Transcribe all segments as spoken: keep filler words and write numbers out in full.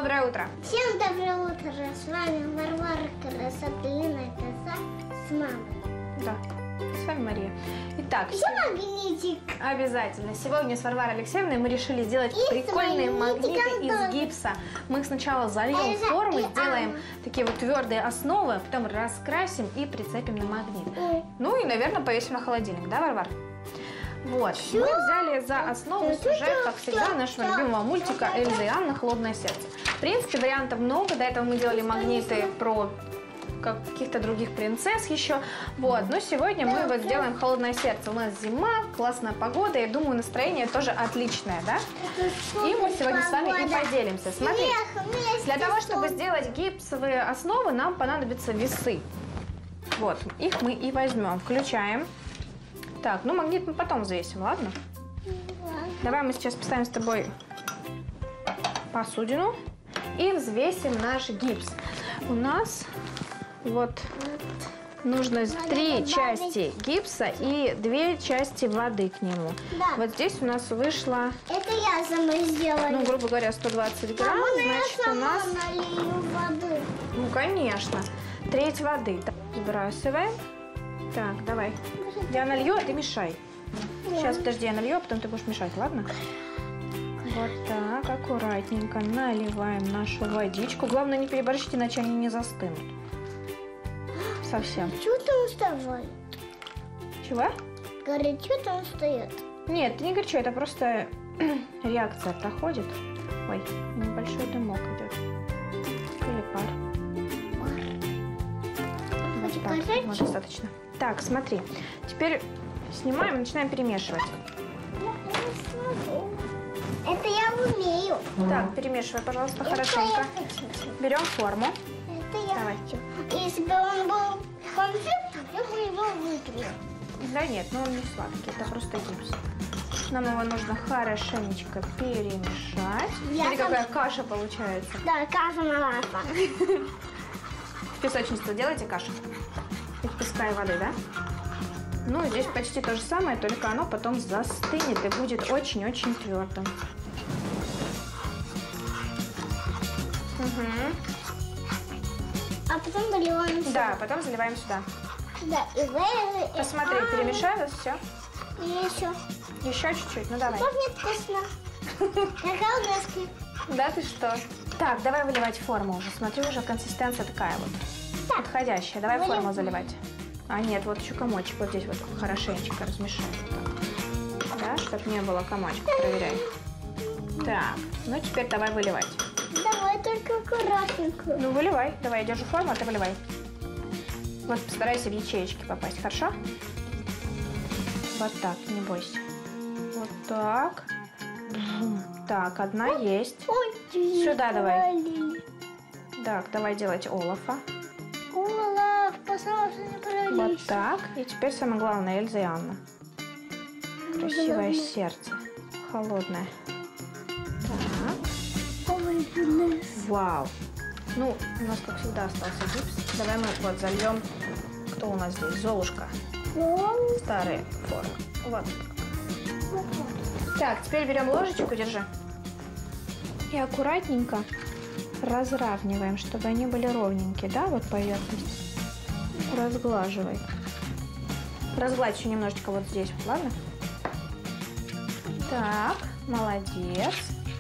Доброе утро! Всем доброе утро! С вами Варвара Красотлиная коса с мамой. Да, с вами Мария. Итак, еще магнитик. Обязательно. Сегодня с Варварой Алексеевной мы решили сделать И прикольные магниты из тоже. гипса. Мы их сначала зальем в форму, и, сделаем а. такие вот твердые основы, потом раскрасим и прицепим на магнит. И. Ну и, наверное, повесим на холодильник, да, Варвар? Вот, Всё. мы взяли за основу сюжет, как всегда, нашего любимого мультика «Эльза и Анна. Холодное сердце». В принципе, вариантов много. До этого мы делали магниты про каких-то других принцесс еще. Вот, но сегодня мы вот сделаем «Холодное сердце». У нас зима, классная погода, я думаю, настроение тоже отличное, да? И мы сегодня с вами и поделимся. Смотри, для того, чтобы сделать гипсовые основы, нам понадобятся весы. Вот, их мы и возьмем. Включаем. Так, ну магнит мы потом взвесим, ладно? Давай мы сейчас поставим с тобой посудину и взвесим наш гипс. У нас вот нужно три части гипса и две части воды к нему. Да. Вот здесь у нас вышло, Это я сама сделала. ну, грубо говоря, сто двадцать грамм. Мама, Значит, я у сама нас, налью воды. ну, конечно, треть воды. Так, сбрасываем. Так, давай. Я налью, а ты мешай. Сейчас, подожди, я налью, а потом ты будешь мешать, ладно? Вот так, аккуратненько наливаем нашу водичку. Главное, не переборщите, иначе они не застынут. Совсем. Чего там вставай? Чего? Говорит, что там стоит? Нет, ты не горячо, это просто реакция проходит. Ой, небольшой дымок идет. Или пар. Вот так, вот достаточно. Так, смотри. Теперь снимаем и начинаем перемешивать. Это я умею. Так, перемешивай, пожалуйста, хорошенько. Это я хочу. Берем форму. Это я Давай. хочу. Если бы он был конфет, я бы его выпила. Да нет, ну он не сладкий, это просто гипс. Нам его нужно хорошенечко перемешать. Я Смотри, сам- какая каша получается. Да, каша на лапа. В песочнице делайте кашу. Из песка и воды, да? Ну, здесь почти то же самое, только оно потом застынет и будет очень-очень твердым. Угу. А потом доливаем сюда. Да, потом заливаем сюда. Да, и вы... Посмотри, перемешалось все. И еще. Еще чуть-чуть, ну давай. Пахнет вкусно. Как колбаски. Да ты что? Так, давай выливать форму уже. Смотри, уже консистенция такая вот. Так. Подходящая. Давай Выливай. форму заливать. А нет, вот еще комочек. Вот здесь вот хорошенечко размешай. Вот так. Да, чтобы не было комочка. Проверяй. Так, ну теперь давай выливать. Давай только аккуратненько. Ну выливай. Давай, я держу форму, а ты выливай. Вот постарайся в ячеечки попасть, хорошо? Вот так, не бойся. Вот так. Так, одна есть. Ой, Сюда давай. провалили. Так, давай делать олафа. Олаф, пожалуйста, не провались. Вот так. И теперь самое главное, Эльза и Анна. Красивое сердце. Холодное. Так. Ой, goodness. Вау. Ну, у нас, как всегда, остался гипс. Давай мы вот зальем. Кто у нас здесь? Золушка. Ой, Старые формы. Вот. Так, теперь берем ложечку, держи. И аккуратненько разравниваем, чтобы они были ровненькие, да, вот поверхность. Разглаживай. Разгладь еще немножечко вот здесь, вот, ладно? Так, молодец.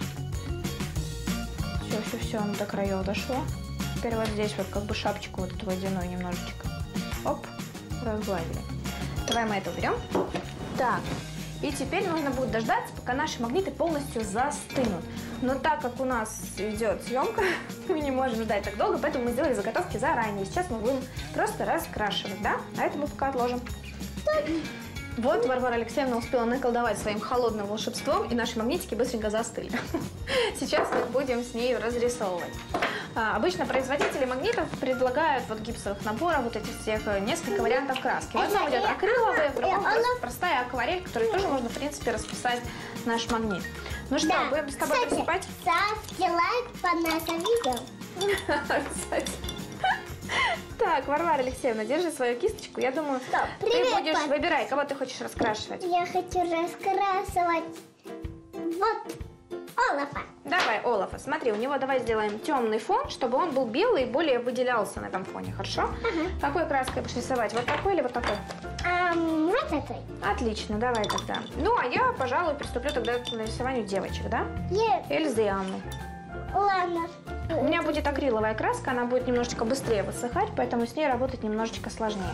Все, все, все, оно до краев дошло. Теперь вот здесь вот как бы шапочку вот эту водяную немножечко. Оп, разгладили. Давай мы это уберем. Так, и теперь нужно будет дождаться, пока наши магниты полностью застынут. Но так как у нас идет съемка, мы не можем ждать так долго, поэтому мы сделали заготовки заранее. Сейчас мы будем просто раскрашивать, да? А это мы пока отложим. Вот Варвара Алексеевна успела наколдовать своим холодным волшебством, и наши магнитики быстренько застыли. Сейчас мы будем с ней разрисовывать. А, обычно производители магнитов предлагают вот гипсовых наборов, вот этих всех, несколько вариантов краски. В одном идет акриловый, в другом просто простая акварель, которой тоже можно, в принципе, расписать наш магнит. Ну что, Да. будем с тобой Кстати, приступать? ставьте лайк под наше видео. Кстати. Так, Варвара Алексеевна, держи свою кисточку. Я думаю, Стоп. ты Привет, будешь, пап. выбирай, кого ты хочешь раскрашивать. Я хочу раскрасывать вот Олафа. Давай, Олафа, смотри, у него давай сделаем темный фон, чтобы он был белый и более выделялся на этом фоне, хорошо? Ага. Какой краской будешь рисовать? Вот такой или вот такой? А, вот такой. Отлично, давай тогда. Ну, а я, пожалуй, приступлю тогда к нарисованию девочек, да? Е, Эльзы и Анны. ладно. У меня будет акриловая краска, она будет немножечко быстрее высыхать, поэтому с ней работать немножечко сложнее.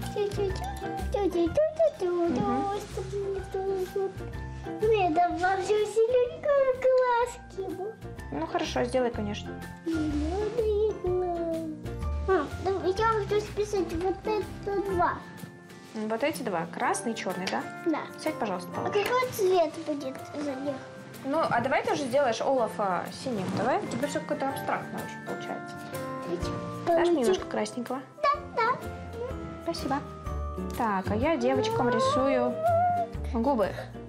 Мне добавлю зелененького глазки. Ну, хорошо, сделай, конечно. Зеленые глазки. А, да, я хочу списать вот это два. Вот эти два, красный и черный, да? Да. Сядь, пожалуйста, А получше. какой цвет будет за них? Ну, а давай ты уже сделаешь Олафа синим, давай? У тебя все какое-то абстрактное очень получается. Дашь мне немножко красненького? Да, да. Спасибо. Так, а я девочкам рисую губы.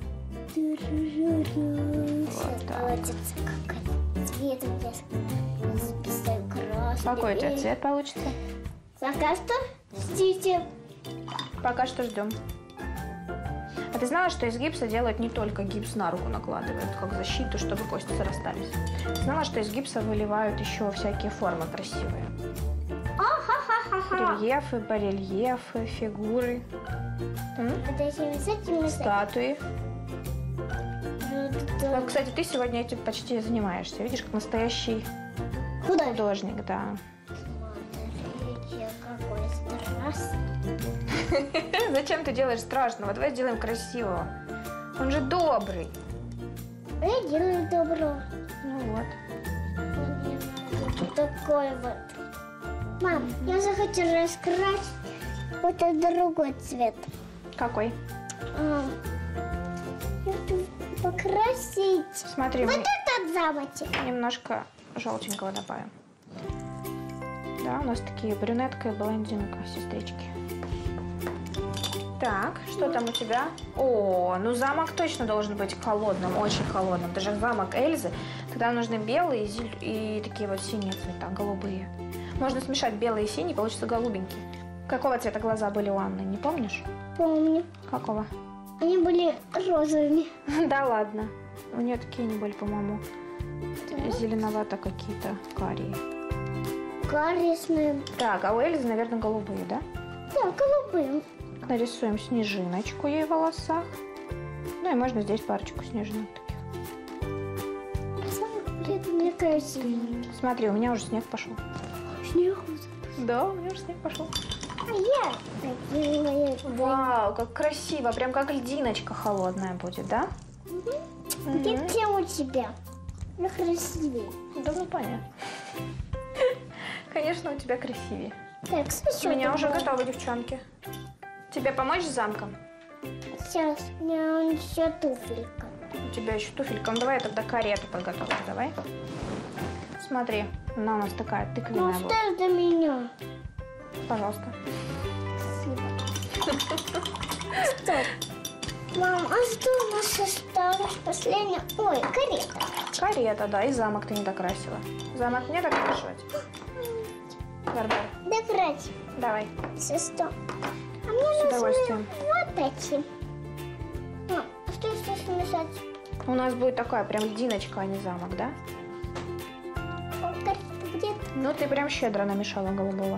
Вот так. Молодец, какой цвет у меня. Записаю красный. Какой у тебя цвет получится? Пока что ждите. Пока что ждем. А ты знала, что из гипса делают не только гипс на руку накладывают, как защиту, чтобы кости срастались? Знала, что из гипса выливают еще всякие формы красивые? Ха-ха-ха-ха. Рельефы, барельефы, фигуры, м? Вот этими с этими с статуи. этими. Вот, кстати, ты сегодня этим почти занимаешься. Видишь, как настоящий Куда? художник, да. Смотрите, какой страшный. Зачем ты делаешь страшного? Давай сделаем красивого. Он же добрый. Я делаю добро. Ну вот. Мне надо вот такой вот. Мам, я захочу раскрасить вот этот другой цвет. Какой? А, я хочу покрасить Смотри, вот мы этот замочек. немножко желтенького добавим. Да, у нас такие брюнетка и блондинка, сестрички. Так, что там у тебя? О, ну замок точно должен быть холодным, очень холодным. Даже замок Эльзы. Тогда нужны белые и, зель- и такие вот синие цвета, голубые. Можно смешать белый и синий, получится голубенький. Какого цвета глаза были у Анны, не помнишь? Помню. Какого? Они были розовыми. Да ладно. У нее такие они были, по-моему, зеленовато какие-то, карие. Коричневые. Так, а у Эльзы, наверное, голубые, да? Да, голубые. Нарисуем снежиночку ей в волосах. Ну и можно здесь парочку снежинок таких. Блин, мне красивее. Смотри, у меня уже снег пошел. Снег. Да, у меня уже снег пошел. А я такие мои. Вау, как красиво. Прям как льдиночка холодная будет, да? Где Мгм. чем у тебя? Ну, красивее. Да, ну понятно. Конечно, у тебя красивее. Так, У меня уже готовы, девчонки. Тебе помочь с замком? Сейчас, у меня еще туфелька. У тебя еще туфелька. Ну давай я тогда карету подготовлю, давай. Смотри, она у нас такая Ну, тыквенная будет. оставь для меня. Пожалуйста. Спасибо. Стоп. Мам, а что у нас осталось? Последняя. Ой, карета. Карета, да, и замок ты не докрасила. Замок мне докрашивать? Барбар, Докрась. давай, Сестра. А мне с нужны удовольствием. вот эти. А, а что еще смешать? У нас будет такая прям льдиночка, а не замок, да? О, карета где-то. Ну, ты прям щедро намешала голубого.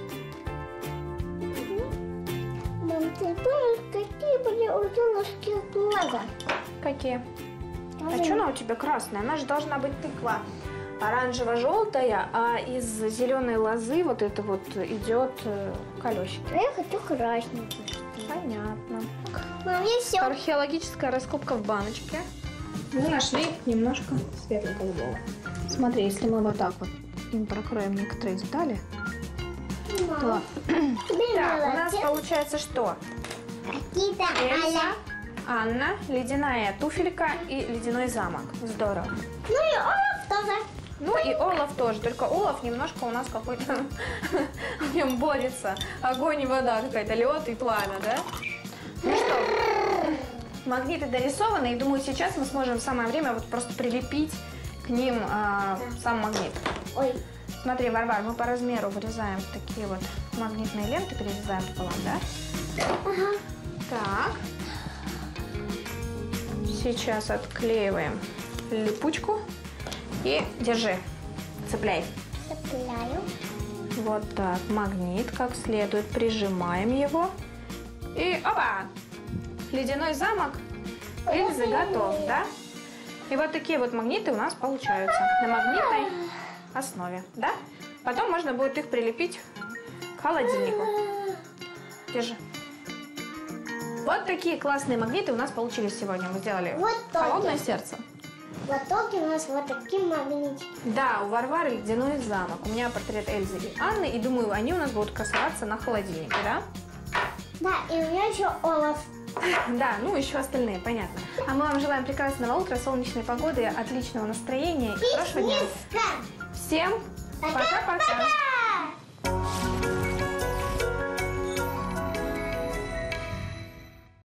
Мам, ты помнишь, какие были у Золушки глаза? Какие? А что она у тебя красная? Она же должна быть тыква оранжево-желтая, а из зеленой лозы вот это вот идет э, колесики. А я хочу красненький. Понятно. Мам, я все. Археологическая раскопка в баночке. Мы нашли немножко светло-голубого. Смотри, если мы вот так вот им прокроем некоторые детали, то... Так, у нас получается что? Какие-то Эльза, аля. Анна, ледяная туфелька и ледяной замок. Здорово. Ну и Олаф тоже. Ну и Олаф тоже, только Олаф немножко у нас какой-то в нем борется. Огонь и вода какая-то, лед и пламя, да? Ну что, магниты дорисованы, и думаю, сейчас мы сможем в самое время вот просто прилепить к ним а, сам магнит. Ой. Смотри, Варвар, мы по размеру вырезаем такие вот магнитные ленты, перерезаем пополам, да? Ага. Так. Сейчас отклеиваем липучку и держи, цепляй. Цепляю. Вот так, магнит как следует, прижимаем его. И опа! Ледяной замок Эльзы готов, да? И вот такие вот магниты у нас получаются на магнитной основе, да? Потом можно будет их прилепить к холодильнику. Держи. Вот такие классные магниты у нас получились сегодня. Мы сделали Вот холодное так. сердце. В итоге у нас вот такие магнитики. Да, у Варвары ледяной замок. У меня портрет Эльзы и Анны. И думаю, они у нас будут красоваться на холодильнике, да? Да, и у меня еще Олаф. Да, ну еще остальные, понятно. А мы вам желаем прекрасного утра, солнечной погоды, отличного настроения и хорошего дня. Писька. Всем пока-пока!